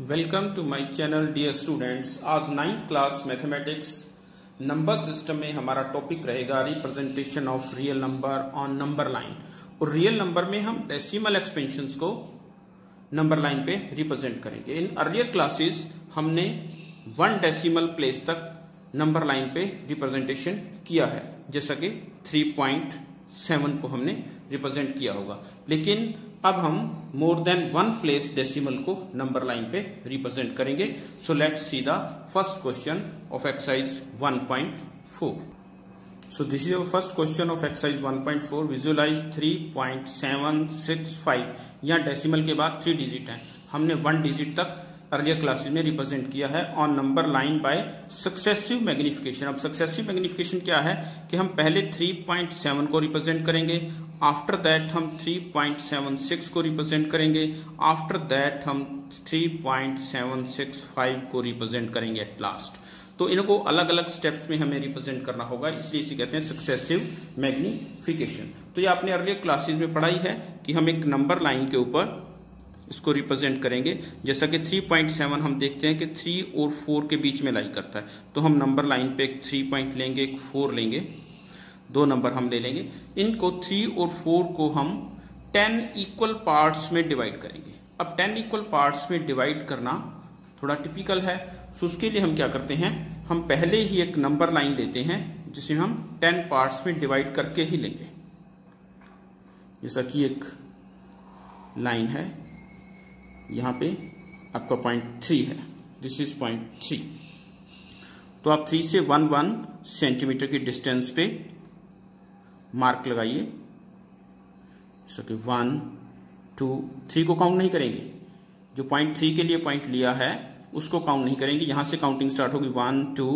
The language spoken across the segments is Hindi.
Welcome to my channel dear students. आज 9th class mathematics number system में हमारा टॉपिक रहेगा representation of real number on number line. और रियल नंबर में हम डेसिमल एक्सपेंशंस को नंबर लाइन पे रिप्रेजेंट करेंगे। इन अर्लियर क्लासेस हमने 1 डेसिमल प्लेस तक नंबर लाइन पे रिप्रेजेंटेशन किया है, जैसा कि 3.7 को हमने रिप्रेजेंट किया होगा, लेकिन अब हम मोर देन 1 प्लेस डेसिमल को नंबर लाइन पे रिप्रेजेंट करेंगे। So let's see the first question of exercise 1.4। So this is our first question of exercise 1.4। Visualise 3.765। यहाँ डेसिमल के बाद 3 डिजिट है, हमने 1 डिजिट तक अर्लियर क्लासेस में रिप्रेजेंट किया है on number line by successive magnification. अब सक्सेसिव मैग्निफिकेशन क्या है कि हम पहले 3.7 को रिप्रेजेंट करेंगे, आफ्टर दैट हम 3.76 को रिप्रेजेंट करेंगे, आफ्टर दैट हम 3.765 को रिप्रेजेंट करेंगे एट लास्ट। तो इनको अलग अलग स्टेप्स में हमें रिप्रेजेंट करना होगा, इसलिए इसे कहते हैं सक्सेसिव मैग्निफिकेशन। तो ये आपने अर्लियर क्लासेस में पढ़ाई है कि हम एक नंबर लाइन के ऊपर इसको रिप्रेजेंट करेंगे। जैसा कि 3.7 हम देखते हैं कि 3 और 4 के बीच में लाई करता है, तो हम नंबर लाइन पे एक 3 पॉइंट लेंगे, एक 4 लेंगे, 2 नंबर हम ले लेंगे। इनको 3 और 4 को हम 10 इक्वल पार्ट्स में डिवाइड करेंगे। अब 10 इक्वल पार्ट्स में डिवाइड करना थोड़ा टिपिकल है, तो उसके लिए हम क्या करते हैं, हम पहले ही एक नंबर लाइन लेते हैं जिसे हम 10 पार्ट्स में डिवाइड करके ही लेंगे। जैसा कि एक लाइन है, यहाँ पे आपका पॉइंट 3 है, दिस इज पॉइंट 3। तो आप 3 से 1 सेंटीमीटर की डिस्टेंस पे मार्क लगाइए। जैसा कि 1 2 3 को काउंट नहीं करेंगे, जो पॉइंट 3 के लिए पॉइंट लिया है उसको काउंट नहीं करेंगे। यहां से काउंटिंग स्टार्ट होगी 1 2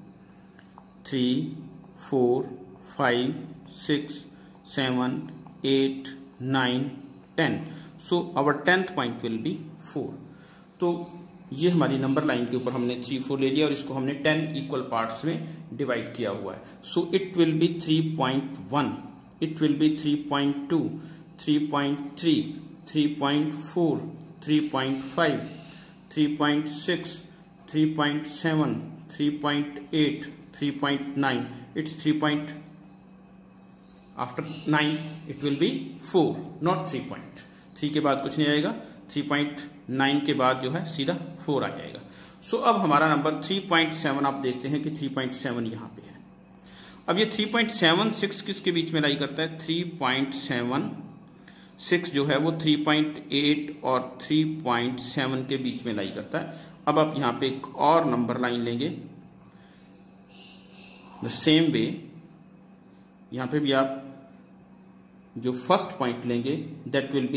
3 4 5 6 7 8 9 10। So our 10th point will be 4। तो ये हमारी नंबर लाइन के ऊपर हमने 3 4 ले लिया और इसको हमने 10 इक्वल पार्ट्स में डिवाइड किया हुआ है। So it will be 3.1, it will be 3.2, 3.3, 3.4, 3.5, 3.6, 3.7, 3.8, 3.9। It's 3. After 9 it will be 4, not 3 के बाद कुछ नहीं आएगा, 3.9 के बाद जो है सीधा 4 आ जाएगा। सो अब हमारा नंबर 3.7 आप देखते हैं कि 3.7 यहाँ पे है। अब ये 3.76 किसके बीच में लाई करता है, 3.76 जो है वो 3.8 और 3.7 के बीच में लाई करता है। अब आप यहाँ पे एक और नंबर लाइन लेंगे द सेम वे। यहाँ पे भी आप जो फर्स्ट पॉइंट लेंगे दैट विल बी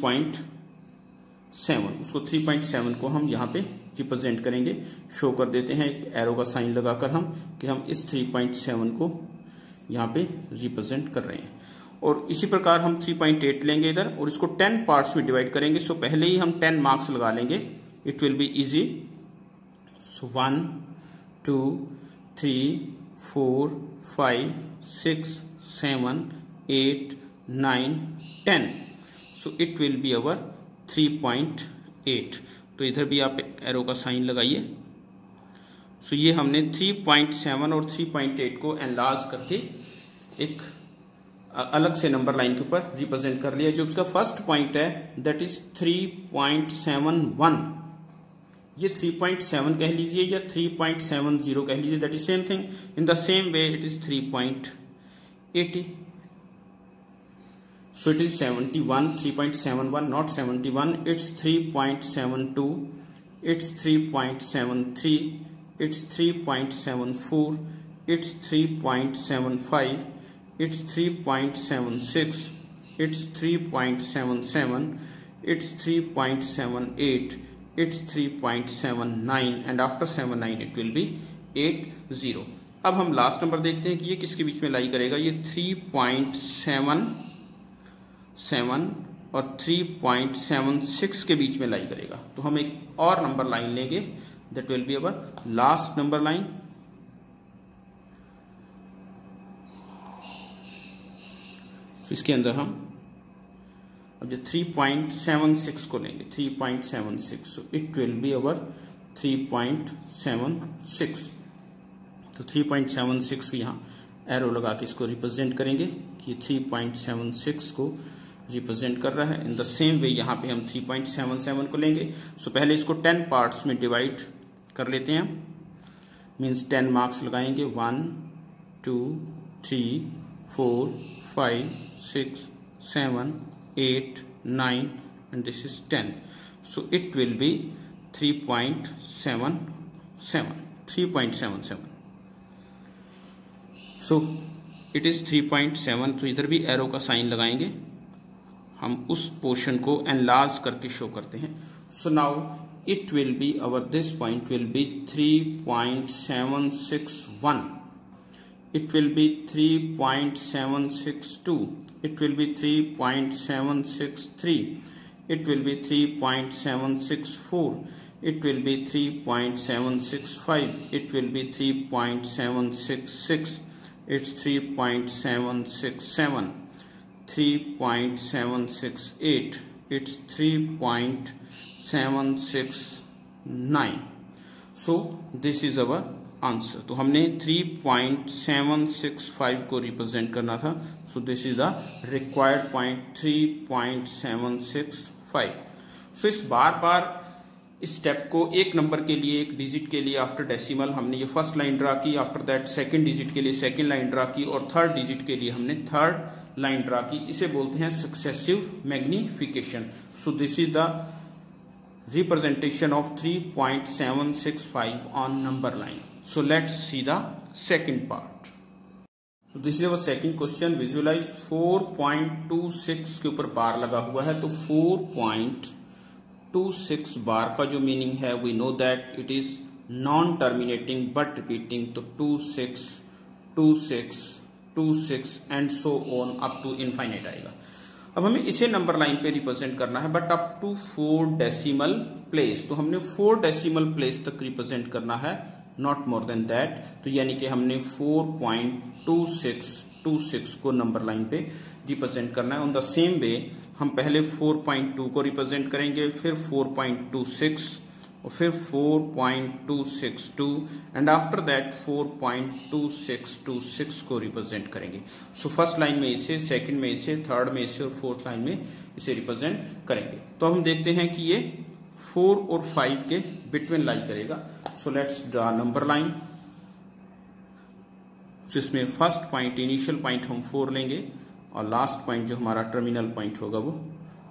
3.7, उसको 3.7 को हम यहाँ पे रिप्रेजेंट करेंगे। शो कर देते हैं एक एरो का साइन लगाकर हम कि हम इस 3.7 को यहाँ पे रिप्रेजेंट कर रहे हैं। और इसी प्रकार हम 3.8 लेंगे इधर और इसको 10 पार्ट्स में डिवाइड करेंगे। सो पहले ही हम 10 मार्क्स लगा लेंगे, it will be easy. So 1 2 3 4 5 6 7 8 9 10। So it will be our 3.8। तो इधर भी आप एरो का साइन लगाइए। सो ये हमने 3.7 और 3.8 को एनलार्ज करके एक अलग से नंबर लाइन के ऊपर रिप्रेजेंट कर लिया। जो उसका फर्स्ट पॉइंट है दैट इज 3.71। ये 3.7 कह लीजिए या 3.70 कह लीजिए, that is same thing. In the same way it is 3.80। So it is 71, 3.71, not 71. It's 3.72, it's 3.73, it's 3.74, it's 3.75, it's 3.76, it's 3.77, it's 3.78, it's 3.79, and after 79 it will be 80. अब हम लास्ट नंबर देखते हैं कि ये किसके बीच में लाई करेगा। ये 3.77 और 3.76 के बीच में लाई करेगा। तो हम एक और नंबर लाइन लेंगे that will be our last number line. इसके अंदर हम अब जो 3.76 को लेंगे 3.76, so it will be our 3.76। तो 3.76 यहाँ एरो लगा के इसको रिप्रेजेंट करेंगे कि 3.76 को रिप्रेजेंट कर रहा है। इन द सेम वे यहाँ पे हम 3.77 को लेंगे। सो पहले इसको 10 पार्ट्स में डिवाइड कर लेते हैं, मीन्स 10 मार्क्स लगाएंगे। 1 2 3 4 5 6 7 8 9 and this is 10. So it will be 3.77. So it is 3.7. तो इधर भी एरो का साइन लगाएंगे, हम उस पोर्शन को एनलार्ज करके शो करते हैं। So now it will be this point will be 3.761. It will be 3.762. It will be 3.763. It will be 3.764. It will be 3.765. It will be 3.766. It's 3.767. 3.768. It's 3.769. So this is our answer. तो हमने 3.765 को रिप्रेजेंट करना था। So this is the required point 3.765। सो इस बार बार इस स्टेप को एक नंबर के लिए, एक डिजिट के लिए आफ्टर डेसिमल हमने ये फर्स्ट लाइन ड्रा की, आफ्टर दैट सेकंड डिजिट के लिए सेकंड लाइन ड्रा की, और थर्ड डिजिट के लिए हमने थर्ड लाइन ड्रा की। इसे बोलते हैं successive magnification. So this is the representation of 3.765 on number line. So let's see the second part. So this is our second question. Visualize 4.26 के ऊपर बार लगा हुआ है। तो 4.26 बार का जो मीनिंग है, we know that it is non terminating but repeating. तो 26 26 26 and so on up to infinite आएगा। अब हमें इसे नंबर लाइन पे रिप्रेजेंट करना है, but up to 4 decimal place. तो हमने 4 डेसिमल प्लेस तक रिप्रेजेंट करना है, नॉट मोर देन दैट। तो यानी कि हमने 4.26 को नंबर लाइन पे रिप्रेजेंट करना है। ऑन द सेम वे हम पहले 4.2 को रिप्रेजेंट करेंगे, फिर 4.26 और फिर 4.262 एंड आफ्टर दैट 4.2626 को रिप्रेजेंट करेंगे। सो फर्स्ट लाइन में इसे, सेकंड में इसे, थर्ड में इसे और फोर्थ लाइन में इसे रिप्रेजेंट करेंगे। तो हम देखते हैं कि ये 4 और 5 के बिटवीन लाई करेगा। So let's draw number line. So इसमें फर्स्ट पॉइंट, इनिशियल पॉइंट हम 4 लेंगे और लास्ट पॉइंट जो हमारा टर्मिनल पॉइंट होगा वो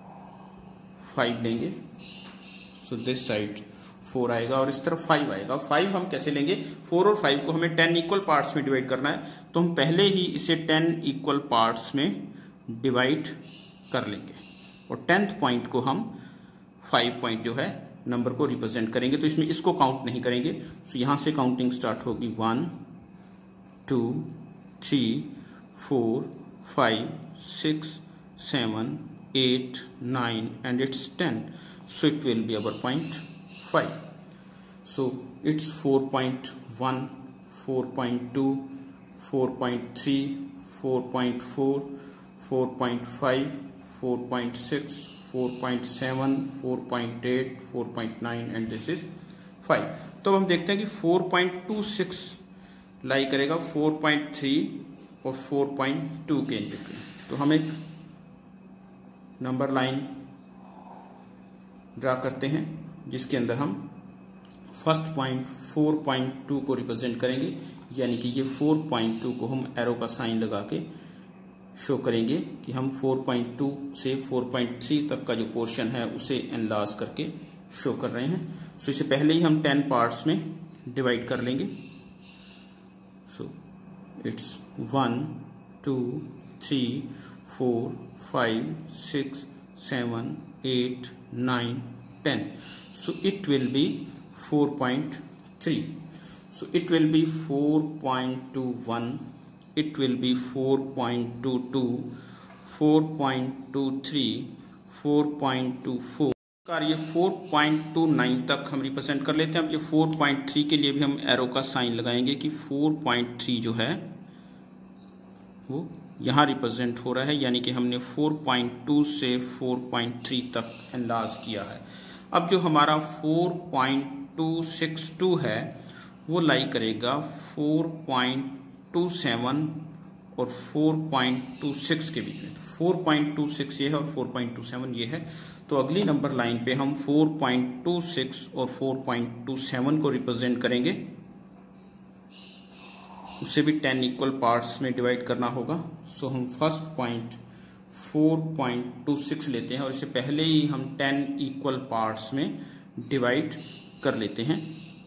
5 लेंगे। सो दिस साइड 4 आएगा और इस तरफ 5 आएगा। 5 हम कैसे लेंगे? 4 और 5 को हमें 10 इक्वल पार्ट्स में डिवाइड करना है, तो हम पहले ही इसे 10 इक्वल पार्ट्स में डिवाइड कर लेंगे और 10th पॉइंट को हम 5 पॉइंट जो है नंबर को रिप्रेजेंट करेंगे। तो इसमें इसको काउंट नहीं करेंगे। तो यहां से काउंटिंग स्टार्ट होगी 1 2 3 4 5 6 7 8 9 and it's 10. So it will be our point 5. So it's 4.1, 4.2, 4.3, 4.4, 4.5, 4.6, 4.7, 4.8, 4.9 and this is 5. तो हम देखते हैं कि 4.26 लाई करेगा 4.3 और 4.2 के इंटरव्यू। तो हम एक नंबर लाइन ड्रा करते हैं जिसके अंदर हम फर्स्ट पॉइंट 4.2 को रिप्रेजेंट करेंगे, यानी कि ये 4.2 को हम एरो का साइन लगा के शो करेंगे कि हम 4.2 से 4.3 तक का जो पोर्शन है उसे एनलार्ज करके शो कर रहे हैं। सो इसे पहले ही हम 10 पार्ट्स में डिवाइड कर लेंगे। So it's 1 2 3 4 5 6 7 8 9 10. So it will be 4.3. So it will be 4.21. It will be 4.22, 4.23, 4.24। ये 4.29 तक हम रिप्रेजेंट कर लेते हैं। अब ये 4.3 के लिए भी हम एरो का साइन लगाएंगे कि 4.3 जो है वो यहाँ रिप्रेजेंट हो रहा है, यानी कि हमने 4.2 से 4.3 तक एनलार्ज किया है। अब जो हमारा 4.262 है वो लाई करेगा 4.27 और 4.26 के बीच में। तो 4.26 ये है और 4.27 ये है। तो अगली नंबर लाइन पे हम 4.26 और 4.27 को रिप्रेजेंट करेंगे। उसे भी 10 इक्वल पार्ट्स में डिवाइड करना होगा। सो हम फर्स्ट पॉइंट 4.26 लेते हैं और इसे पहले ही हम 10 इक्वल पार्ट्स में डिवाइड कर लेते हैं।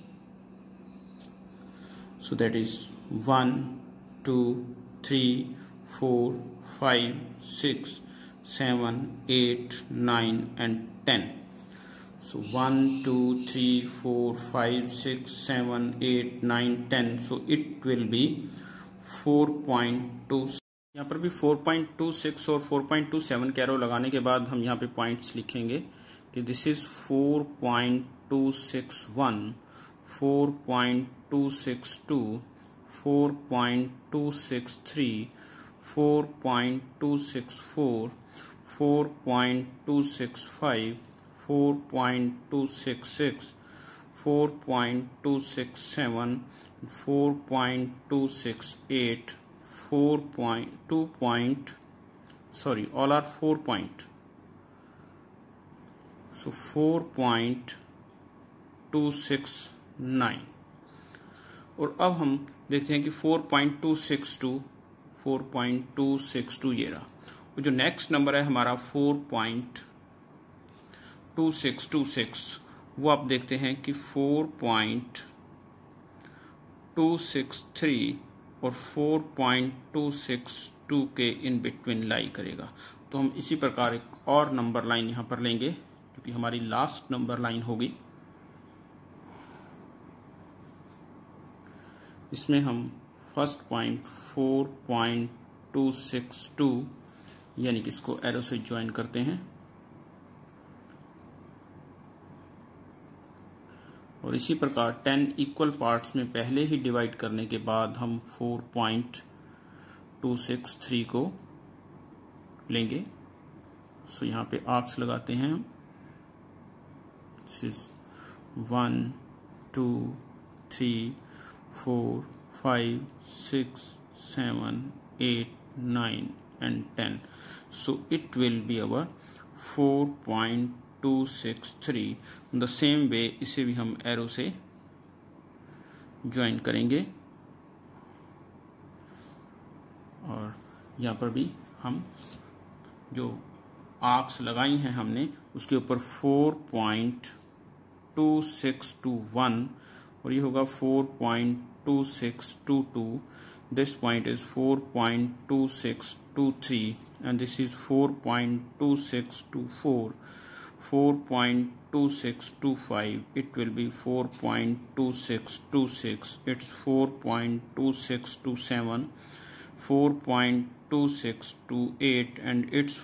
So that is 1 2 3 4 5 6 7 8 9 and 10. So 1 2 3 4 5 6 7 8 9 10. So it will be 4.2। यहाँ पर भी 4.26 और 4.27 कैरो लगाने के बाद हम यहाँ पे पॉइंट्स लिखेंगे कि this is 4.261, 4.262, 4.263, 4.264, 4.265, 4.266, 4.267, 4.268, all are 4 point. So 4.269। और अब हम देखते हैं कि 4.262, 4.262 ये रहा। और जो नेक्स्ट नंबर है हमारा 4.2626, वो आप देखते हैं कि 4.263 और 4.262 के इन बिटवीन लाई करेगा। तो हम इसी प्रकार एक और नंबर लाइन यहाँ पर लेंगे जो कि हमारी लास्ट नंबर लाइन होगी। इसमें हम फर्स्ट पॉइंट 4.262 यानी कि इसको एरो से ज्वाइन करते हैं और इसी प्रकार 10 इक्वल पार्ट्स में पहले ही डिवाइड करने के बाद हम 4.263 को लेंगे। सो यहाँ पे आर्क्स लगाते हैं हम। 1 2 3 4 5 6 7 8 9 and 10. So it will be our 4.263। The same way इसे भी हम एरो से ज्वाइन करेंगे और यहाँ पर भी हम जो आर्क्स लगाई हैं हमने उसके ऊपर 4.2621 और ये होगा 4.2622। This point is 4.2623 and this is 4.2624, 4.2625. It will be 4.2626. It's 4.2627, 4.2628 and it's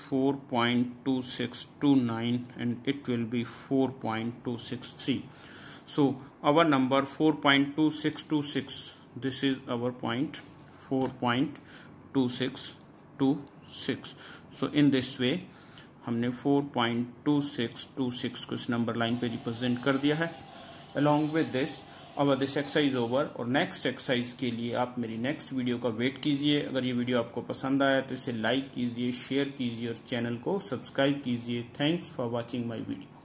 4.2629 and it will be 4.263. So our number 4.2626, this is our point 4.2626. So in this way हमने 4.2626 को इस नंबर लाइन पे रिप्रेजेंट कर दिया है। Along with this our this exercise over और नेक्स्ट एक्सरसाइज के लिए आप मेरी नेक्स्ट वीडियो का वेट कीजिए। अगर ये वीडियो आपको पसंद आया तो इसे लाइक कीजिए, शेयर कीजिए और चैनल को सब्सक्राइब कीजिए। Thanks for watching my video.